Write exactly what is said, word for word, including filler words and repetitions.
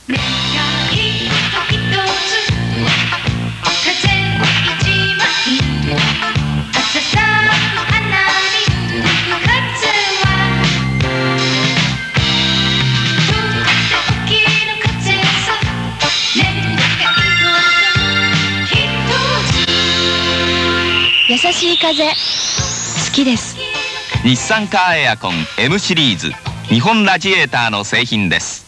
優しい風好きです。 日産カーエアコン エム シリーズ、日本ラジエーターの製品です。